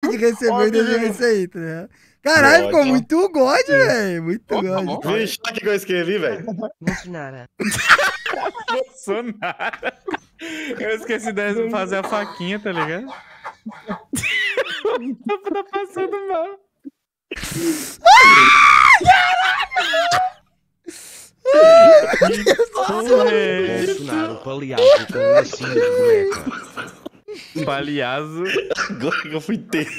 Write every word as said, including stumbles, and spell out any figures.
que recebeu e desenhou isso aí, tá ligado? Caralho, ficou muito God, velho. Muito God. Vixe, o que eu escrevi, velho? Bolsonaro. Bolsonaro. Eu esqueci de fazer a faquinha, tá ligado? Tá passando mal. Bolsonaro, paliado com lacinho de boneca. Palhaço. Agora que eu fui ter.